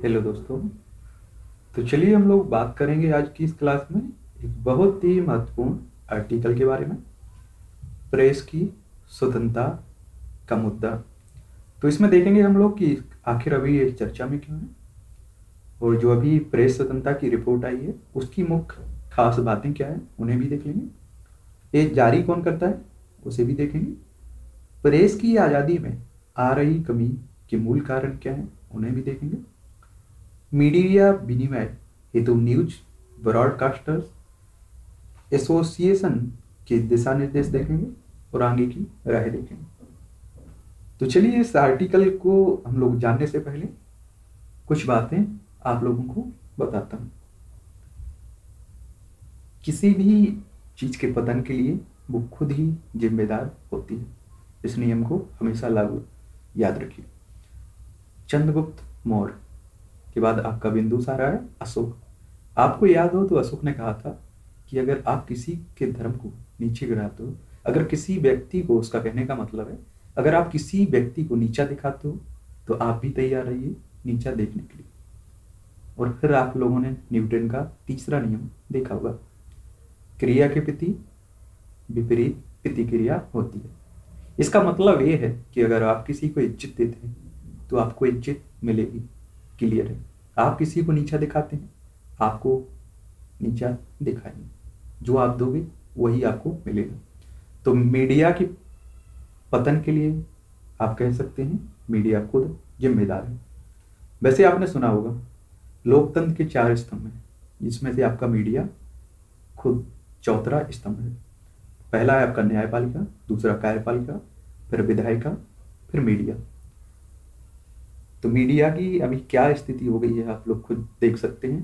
Hello दोस्तों। तो चलिए हम लोग बात करेंगे आज की इस क्लास में एक बहुत ही महत्वपूर्ण आर्टिकल के बारे में, प्रेस की स्वतंत्रता का मुद्दा। तो इसमें देखेंगे हम लोग कि आखिर अभी ये चर्चा में क्यों है, और जो अभी प्रेस स्वतंत्रता की रिपोर्ट आई है उसकी मुख्य खास बातें क्या है उन्हें भी देख लेंगे। ये जारी कौन करता है उसे भी देखेंगे। प्रेस की आज़ादी में आ रही कमी के मूल कारण क्या है उन्हें भी देखेंगे। मीडिया विनिमय हेतु न्यूज ब्रॉडकास्टर्स एसोसिएशन के दिशा निर्देश देखेंगे और आगे की राय देखेंगे। तो चलिए इस आर्टिकल को हम लोग जानने से पहले कुछ बातें आप लोगों को बताता हूँ। किसी भी चीज के पतन के लिए वो खुद ही जिम्मेदार होती है। इस नियम को हमेशा लागू याद रखिए। चंद्रगुप्त मौर्य के बाद आपका बिंदुसार आया, अशोक। आपको याद हो तो अशोक ने कहा था कि अगर आप किसी के धर्म को नीचे गिराते हो, अगर किसी व्यक्ति को, उसका कहने का मतलब है अगर आप किसी व्यक्ति को नीचा दिखाते हो तो आप भी तैयार रहिए नीचा देखने के लिए। और फिर आप लोगों ने न्यूटन का तीसरा नियम देखा होगा, क्रिया के प्रति विपरीत प्रतिक्रिया होती है। इसका मतलब ये है कि अगर आप किसी को इज्जत देते हैं तो आपको इज्जत मिलेगी। क्लियर है। आप किसी को नीचा दिखाते हैं, आपको नीचा दिखाएंगे। जो आप दोगे वही आपको मिलेगा। तो मीडिया की पतन के लिए आप कह सकते हैं मीडिया खुद जिम्मेदार है। वैसे आपने सुना होगा लोकतंत्र के 4 स्तंभ हैं, जिसमें से आपका मीडिया खुद चौथा स्तंभ है। पहला है आपका न्यायपालिका, दूसरा कार्यपालिका, फिर विधायिका, फिर मीडिया। तो मीडिया की अभी क्या स्थिति हो गई है आप लोग खुद देख सकते हैं,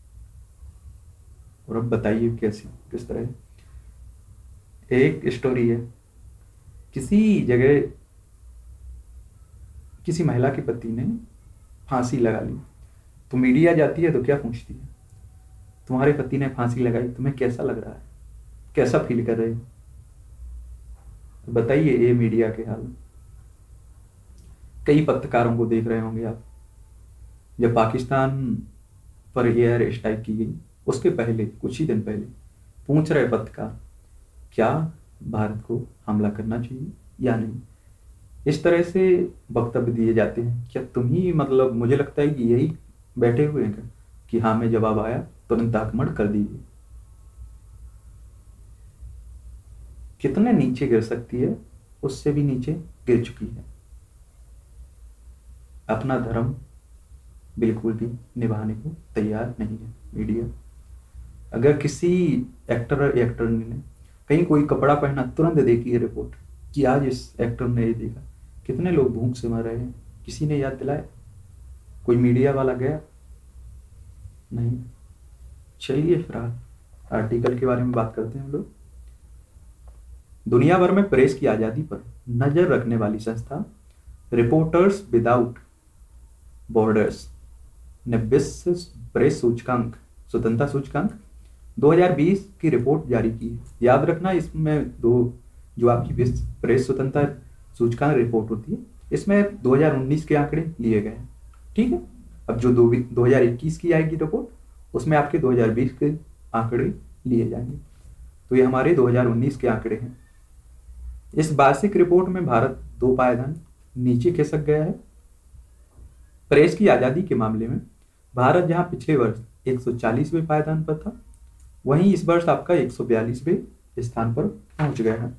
और अब बताइए कैसी किस तरह है। एक स्टोरी है, किसी जगह किसी महिला के पति ने फांसी लगा ली। तो मीडिया जाती है तो क्या पूछती है, तुम्हारे पति ने फांसी लगाई, तुम्हें कैसा लग रहा है, कैसा फील कर रहे हो। तो बताइए ये मीडिया के हाल। कई पत्रकारों को देख रहे होंगे आप, जब पाकिस्तान पर एयर स्ट्राइक की गई उसके पहले कुछ ही दिन पहले पूछ रहे पत्रकार क्या भारत को हमला करना चाहिए या नहीं। इस तरह से वक्तव्य दिए जाते हैं। क्या तुम ही, मतलब मुझे लगता है कि यही बैठे हुए हैं कि हाँ में जवाब आया तुरंत आक्रमण कर दीजिए। कितने नीचे गिर सकती है, उससे भी नीचे गिर चुकी है। अपना धर्म बिल्कुल भी निभाने को तैयार नहीं है मीडिया। अगर किसी एक्टर या एक्टर ने कहीं कोई कपड़ा पहना, तुरंत देखिए रिपोर्ट कि आज इस एक्टर ने ये देखा। कितने लोग भूख से मर रहे हैं, किसी ने याद दिलाया? कोई मीडिया वाला गया? नहीं। चलिए फिर आर्टिकल के बारे में बात करते हैं हम लोग। दुनिया भर में प्रेस की आज़ादी पर नजर रखने वाली संस्था रिपोर्टर्स विदाउट बॉर्डर्स ने विश्व प्रेस सूचकांक, स्वतंत्रता सूचकांक 2020 की रिपोर्ट जारी की है। याद रखना, इसमें जो आपकी विश्व प्रेस स्वतंत्रता सूचकांक रिपोर्ट होती है, इसमें 2019 के आंकड़े लिए गए हैं। ठीक है। अब जो 2021 की आएगी रिपोर्ट, उसमें आपके 2020 के आंकड़े लिए जाएंगे। तो ये हमारे 2019 के आंकड़े हैं। इस वार्षिक रिपोर्ट में भारत 2 पायदान नीचे खिसक गया है। प्रेस की आज़ादी के मामले में भारत जहां पिछले वर्ष 140वें पायदान पर था, वहीं इस वर्ष आपका 142वें स्थान पर पहुंच गया है।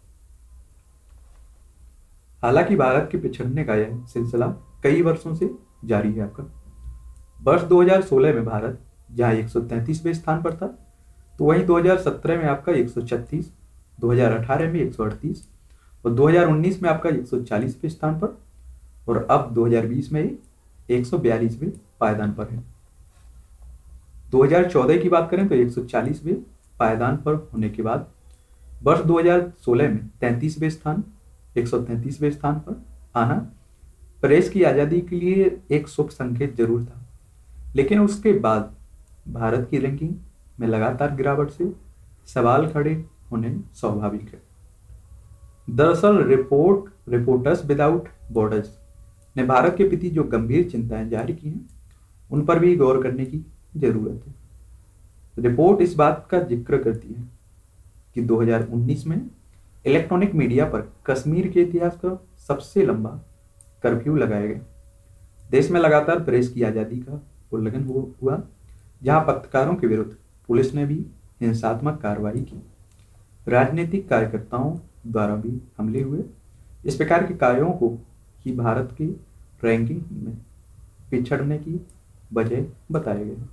हालांकि भारत के पिछड़ने का यह सिलसिला कई वर्षों से जारी है। आपका वर्ष 2016 में भारत जहां 133वें स्थान पर था, तो वहीं 2017 में आपका 136, 2018 में 138 और 2019 में आपका 140वें स्थान पर, और अब 2020 में 142वें पायदान पर है। 2014 की बात करें तो 140वें पायदान पर होने के बाद वर्ष 2016 में 33वें स्थान, 133वें स्थान पर आना प्रेस की आज़ादी के लिए एक शुभ संकेत जरूर था। लेकिन उसके बाद भारत की रैंकिंग में लगातार गिरावट से सवाल खड़े होने स्वाभाविक है। दरअसल रिपोर्टर्स विदाउट बॉर्डर्स ने भारत के प्रति जो गंभीर चिंताएं जाहिर की हैं, उन पर भी गौर करने की जरूरत है। रिपोर्ट इस बात का जिक्र करती है कि 2019 में इलेक्ट्रॉनिक मीडिया पर कश्मीर के इतिहास का सबसे लंबा कर्फ्यू लगाया गया। देश में लगातार प्रेस की आज़ादी का उल्लंघन हुआ, जहां पत्रकारों के विरुद्ध पुलिस ने भी हिंसात्मक कार्रवाई की। राजनीतिक कार्यकर्ताओं द्वारा भी हमले हुए। इस प्रकार के कार्यों को ही भारत की रैंकिंग में पिछड़ने की वजह बताया गया।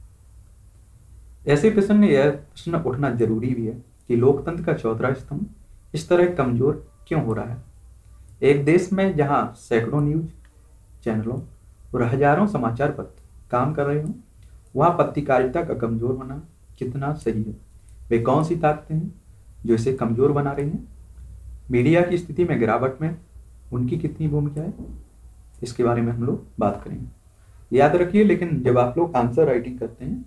ऐसे प्रश्न में यह प्रश्न उठना जरूरी भी है कि लोकतंत्र का चौथा स्तंभ इस तरह कमजोर क्यों हो रहा है। एक देश में जहां सैकड़ों न्यूज चैनलों और हजारों समाचार पत्र काम कर रहे हों, वहां पत्रकारिता का कमजोर होना कितना सही है। वे कौन सी ताकतें हैं जो इसे कमजोर बना रही हैं? मीडिया की स्थिति में गिरावट में उनकी कितनी भूमिका है, इसके बारे में हम लोग बात करेंगे। याद रखिए, लेकिन जब आप लोग आंसर राइटिंग करते हैं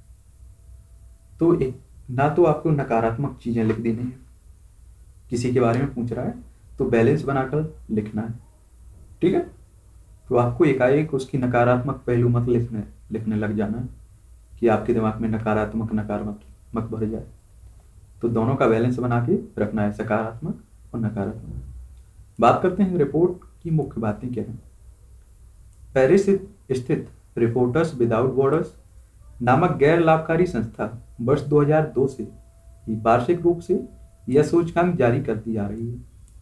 तो ना तो आपको नकारात्मक चीजें लिख देनी है, किसी के बारे में पूछ रहा है तो बैलेंस बनाकर लिखना है, ठीक है। तो आपको एकाएक उसकी नकारात्मक पहलू मत लिखने लग जाना है कि आपके दिमाग में नकारात्मक भर जाए। तो दोनों का बैलेंस बना के रखना है, सकारात्मक और नकारात्मक। बात करते हैं रिपोर्ट की मुख्य बातें क्या हैं। पेरिस स्थित रिपोर्टर्स विदाउट बॉर्डर्स नामक गैर लाभकारी संस्था वर्ष 2002 से वार्षिक रूप से यह सूचकांक जारी करती जा रही है।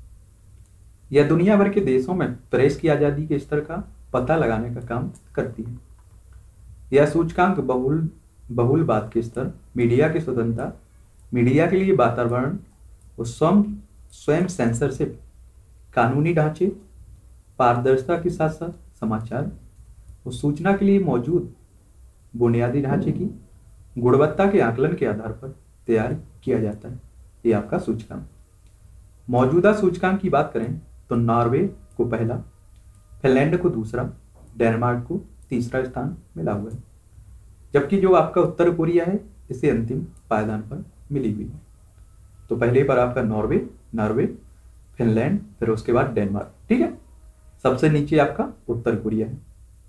यह दुनिया भर के देशों में प्रेस की आजादी के स्तर का पता लगाने का काम करती है। यह सूचकांक बहुलवाद के स्तर, मीडिया की स्वतंत्रता, मीडिया के लिए वातावरण और स्वयं सेंसरशिप, कानूनी ढांचे, पारदर्शिता के साथ साथ समाचार और सूचना के लिए मौजूद बुनियादी ढांचे की गुणवत्ता के आकलन के आधार पर तैयार किया जाता है। ये आपका सूचकांक। मौजूदा सूचकांक की बात करें तो नॉर्वे को पहला, फिनलैंड को दूसरा, डेनमार्क को तीसरा स्थान मिला हुआ है, जबकि जो आपका उत्तर कोरिया है इसे अंतिम पायदान पर मिली हुई है। तो पहले पर आपका नॉर्वे, फिनलैंड, फिर उसके बाद डेनमार्क, ठीक है। सबसे नीचे आपका उत्तर कोरिया है।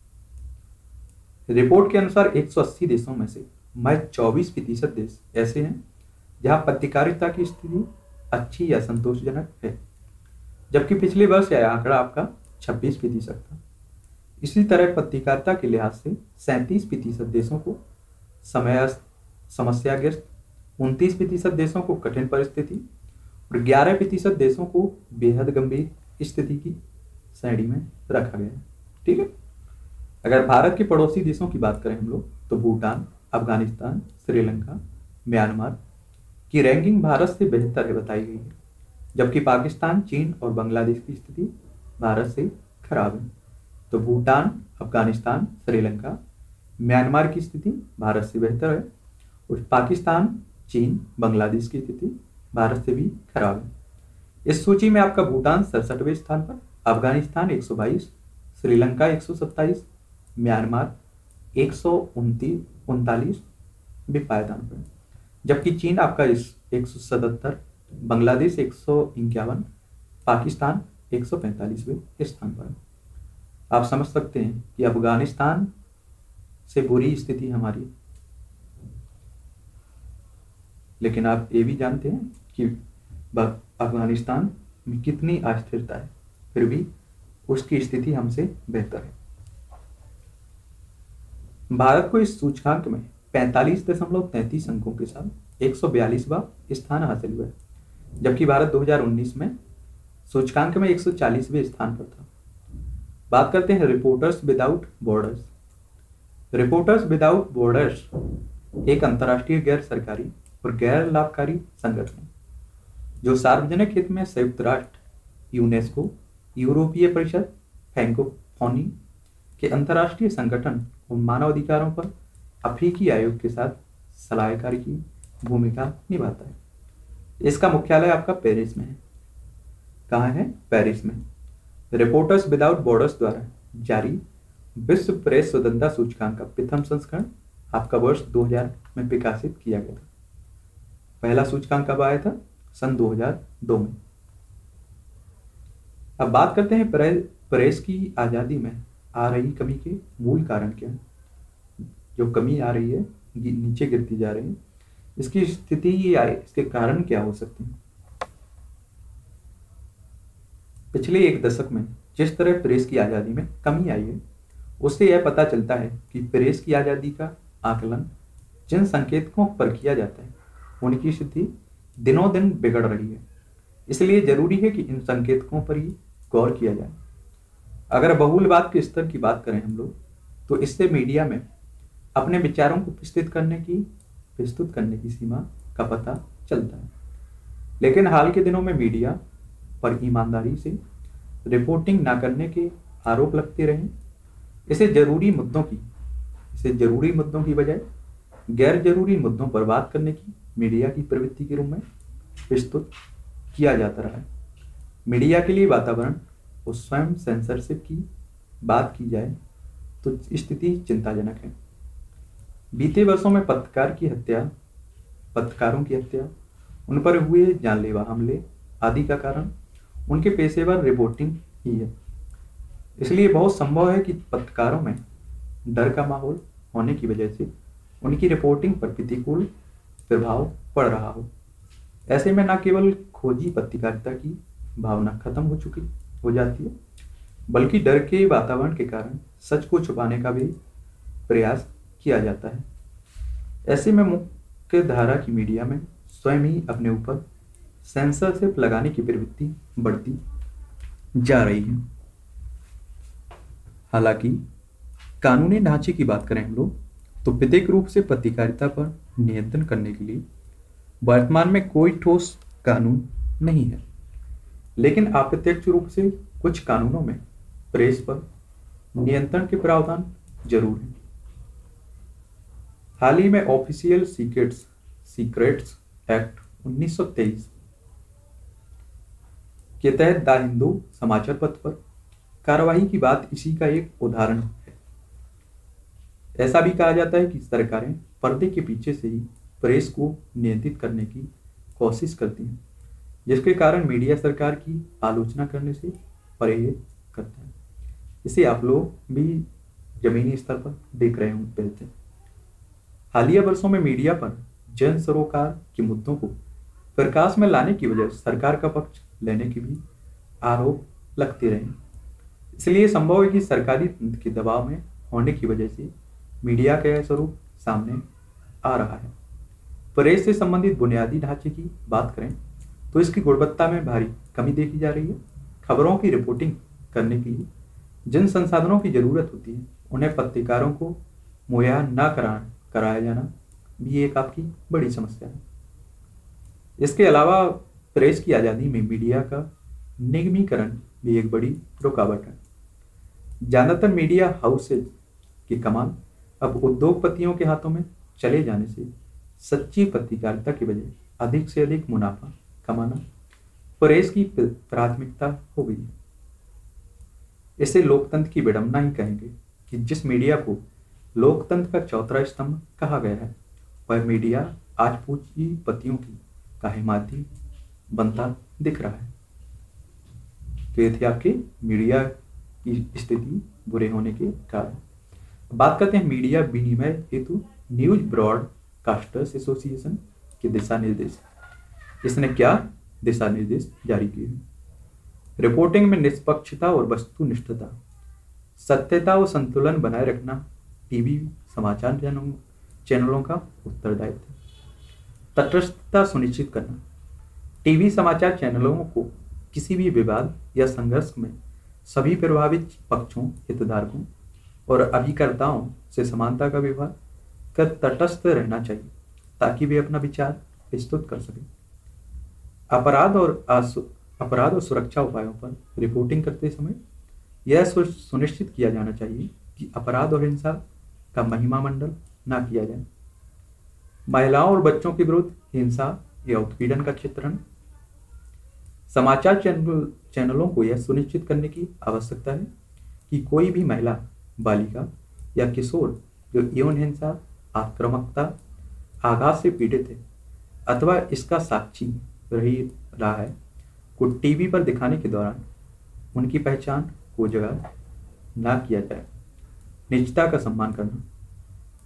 रिपोर्ट के अनुसार 180 देशों में से महज 24% देश ऐसे हैं जहां पत्रकारिता की स्थिति अच्छी या संतोषजनक है, जबकि पिछले वर्ष यह आंकड़ा आपका 26% था। इसी तरह पत्रकारिता के लिहाज से 37% देशों को समस्याग्रस्त, 29% देशों को कठिन परिस्थिति और 11% देशों को बेहद गंभीर स्थिति की श्रेणी में रखा गया है, ठीक है। अगर भारत के पड़ोसी देशों की बात करें हम लोग तो भूटान, अफगानिस्तान, श्रीलंका, म्यांमार की रैंकिंग भारत से बेहतर है बताई गई है, जबकि पाकिस्तान, चीन और बांग्लादेश की स्थिति भारत से खराब है। तो भूटान, अफगानिस्तान, श्रीलंका, म्यांमार की स्थिति भारत से बेहतर है और पाकिस्तान, चीन, बांग्लादेश की स्थिति भारत से भी खराब है। इस सूची में आपका भूटान 67वें स्थान पर, अफगानिस्तान 122, श्रीलंका 127, म्यांमार 139 भी पायदान पर, जबकि चीन आपका 177, बांग्लादेश 151, पाकिस्तान 145वें स्थान पर। आप समझ सकते हैं कि अफगानिस्तान से बुरी स्थिति हमारी, लेकिन आप ये भी जानते हैं कि अफगानिस्तान में कितनी अस्थिरता है, फिर भी उसकी स्थिति हमसे बेहतर है। भारत को इस सूचकांक में 45.33 अंकों के साथ 142वां स्थान हासिल हुआ है, जबकि भारत 2019 में सूचकांक में 140वें स्थान पर था। बात करते हैं reporters without borders. Reporters without borders एक अंतर्राष्ट्रीय गैर सरकारी और गैर लाभकारी संगठन है जो सार्वजनिक हित में संयुक्त राष्ट्र, यूनेस्को, यूरोपीय परिषद, फ्रैंकोफोनी के अंतर्राष्ट्रीय संगठन और मानवाधिकारों पर अफ्रीकी आयोग के साथ सलाहकारी की भूमिका निभाता है। इसका मुख्यालय आपका पेरिस में है। कहाँ है? पेरिस में। रिपोर्टर्स विदाउट बॉर्डर्स द्वारा जारी विश्व प्रेस स्वतंत्रता सूचकांक का प्रथम संस्करण आपका वर्ष 2000 में प्रकाशित किया गया था। पहला सूचकांक कब आया था? सन 2002 में। अब बात करते हैं प्रेस की आजादी में आ रही कमी के मूल कारण क्या है। जो कमी आ रही है, नीचे गिरती जा रही है, इसकी स्थिति ये आए, इसके कारण क्या हो सकते हैं? पिछले एक दशक में जिस तरह प्रेस की आज़ादी में कमी आई है, उससे यह पता चलता है कि प्रेस की आज़ादी का आकलन जिन संकेतकों पर किया जाता है उनकी स्थिति दिनों दिन बिगड़ रही है। इसलिए जरूरी है कि इन संकेतकों पर ही गौर किया जाए। अगर बहुलवाद के स्तर की बात करें हम लोग, तो इससे मीडिया में अपने विचारों को प्रस्तुत करने की सीमा का पता चलता है। लेकिन हाल के दिनों में मीडिया पर ईमानदारी से रिपोर्टिंग ना करने के आरोप लगते रहे। इसे जरूरी मुद्दों की बजाय गैर जरूरी मुद्दों पर बात करने की मीडिया की प्रवृत्ति के रूप में प्रस्तुत किया जाता रहा है। मीडिया के लिए वातावरण और स्वयं सेंसरशिप की बात की जाए तो स्थिति चिंताजनक है। बीते वर्षों में पत्रकारों की हत्या, उन पर हुए जानलेवा हमले आदि का कारण उनके पेशेवर रिपोर्टिंग ही है। इसलिए बहुत संभव है कि पत्रकारों में डर का माहौल होने की वजह से उनकी रिपोर्टिंग पर प्रतिकूल प्रभाव पड़ रहा हो। ऐसे में न केवल खोजी पत्रकारिता की भावना खत्म हो जाती है, बल्कि डर के वातावरण के कारण सच को छुपाने का भी प्रयास किया जाता है। ऐसे में मुख्य धारा की मीडिया में स्वयं ही अपने ऊपर सेंसरशिप लगाने की प्रवृत्ति बढ़ती जा रही है। हालांकि कानूनी ढांचे की बात करें हम लोग, तो विधिक रूप से पत्रकारिता पर नियंत्रण करने के लिए वर्तमान में कोई ठोस कानून नहीं है, लेकिन अप्रत्यक्ष रूप से कुछ कानूनों में प्रेस पर नियंत्रण के प्रावधान जरूर हैं। हाल ही में ऑफिशियल सीक्रेट्स एक्ट 1923 के तहत द हिंदू समाचार पत्र पर कार्रवाई की बात इसी का एक उदाहरण है। ऐसा भी कहा जाता है कि सरकारें पर्दे के पीछे से ही प्रेस को नियंत्रित करने की कोशिश करती हैं, जिसके कारण मीडिया सरकार की आलोचना करने से परहेज करता है। इसे आप लोग भी जमीनी स्तर पर देख रहे होंगे। हालिया वर्षों में मीडिया पर जन सरोकार के मुद्दों को प्रकाश में लाने की वजह सरकार का पक्ष लेने के भी आरोप लगते रहे। इसलिए संभव है कि सरकारी तंत्र के दबाव में होने की वजह से मीडिया का यह स्वरूप सामने आ रहा है। प्रेस से संबंधित बुनियादी ढांचे की बात करें तो इसकी गुणवत्ता में भारी कमी देखी जा रही है। खबरों की रिपोर्टिंग करने के लिए जिन संसाधनों की जरूरत होती है, उन्हें पत्रकारों को मुहैया न कराया जाना भी एक आपकी बड़ी समस्या है। इसके अलावा प्रेस की आज़ादी में मीडिया का निगमीकरण भी एक बड़ी रुकावट है। ज्यादातर मीडिया हाउसेज की कमान अब उद्योगपतियों के हाथों में चले जाने से सच्ची पत्रकारिता के बजाय अधिक से अधिक मुनाफा कमाना प्रेस की प्राथमिकता हो गई है। इसे लोकतंत्र की विडंबना ही कहेंगे कि जिस मीडिया को लोकतंत्र का चौथा स्तंभ कहा गया है, वह मीडिया आज पूंजीपतियों का हिमायती बनता दिख रहा है। तो ये थे आपके मीडिया की स्थिति बुरे होने के कारण। बात करते हैं मीडिया विनिमय हेतु न्यूज ब्रॉडकास्टर्स एसोसिएशन के दिशा निर्देश। इसने क्या दिशा निर्देश जारी किए हैं? रिपोर्टिंग में निष्पक्षता और वस्तुनिष्ठता, सत्यता और संतुलन बनाए रखना टीवी समाचार चैनलों का उत्तरदायित्व है। तटस्थता सुनिश्चित करना, टीवी समाचार चैनलों को किसी भी विवाद या संघर्ष में सभी प्रभावित पक्षों, हितधारकों और अभिकर्ताओं से समानता का व्यवहार कर तटस्थ रहना चाहिए ताकि वे अपना विचार प्रस्तुत कर सकें। अपराध और सुरक्षा उपायों पर रिपोर्टिंग करते समय यह सुनिश्चित किया जाना चाहिए कि अपराध और हिंसा का महिमामंडन ना किया जाए। महिलाओं और बच्चों के विरुद्ध हिंसा या उत्पीड़न का चित्रण, समाचार चैनलों को यह सुनिश्चित करने की आवश्यकता है कि कोई भी महिला, बालिका या किशोर जो यौन हिंसा, आक्रामकता, आघात से पीड़ित है अथवा इसका साक्षी रहा है को टीवी पर दिखाने के दौरान उनकी पहचान को जगह ना किया जाए। निजता का सम्मान करना,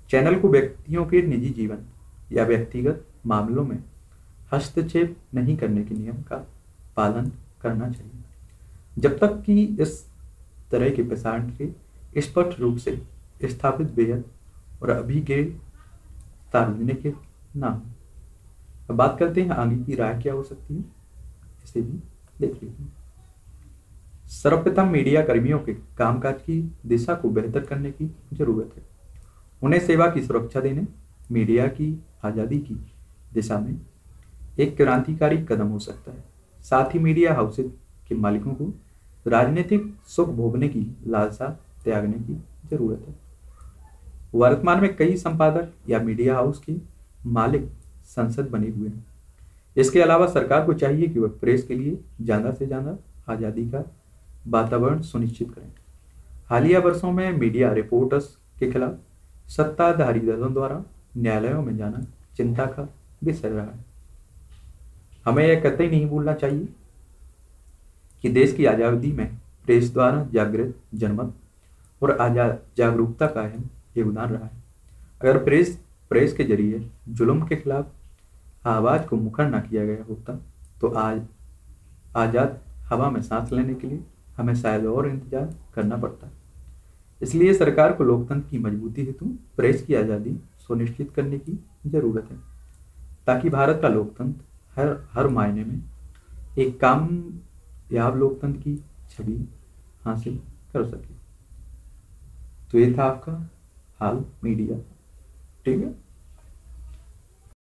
चैनल को व्यक्तियों के निजी जीवन या व्यक्तिगत मामलों में हस्तक्षेप नहीं करने के नियम का पालन करना चाहिए, जब तक कि इस तरह के प्रसारण के स्पष्ट रूप से स्थापित बेहद और अभी के सार्वजनिक ना हो। अब बात करते हैं आगे की राय क्या हो सकती है, इसे भी देख लीजिए। सर्वप्रथम मीडिया कर्मियों के कामकाज की दिशा को बेहतर करने की जरूरत है। उन्हें सेवा की सुरक्षा देने, मीडिया की आज़ादी की दिशा में एक क्रांतिकारी कदम हो सकता है। साथ ही मीडिया हाउसेज के मालिकों को राजनीतिक सुख भोगने की लालसा त्यागने की जरूरत है। वर्तमान में कई संपादक या मीडिया हाउस के मालिक संसद बने हुए हैं। इसके अलावा सरकार को चाहिए कि वह प्रेस के लिए ज़्यादा से ज़्यादा आज़ादी का वातावरण सुनिश्चित करें। हालिया वर्षों में मीडिया रिपोर्टर्स के खिलाफ सत्ताधारी दलों द्वारा न्यायालयों में जाना चिंता का विषय रहा है। हमें यह कतई नहीं भूलना चाहिए कि देश की आज़ादी में प्रेस द्वारा जागृत जनमत और जागरूकता का अहम योगदान रहा है। अगर प्रेस के जरिए जुल्म के खिलाफ आवाज़ को मुखर न किया गया होता तो आज आज़ाद हवा में सांस लेने के लिए हमें शायद और इंतजार करना पड़ता। इसलिए सरकार को लोकतंत्र की मजबूती हेतु प्रेस की आज़ादी सुनिश्चित करने की जरूरत है, ताकि भारत का लोकतंत्र हर मायने में एक कामयाब लोकतंत्र की छवि हासिल कर सके। तो ये था आपका हाल मीडिया, ठीक है।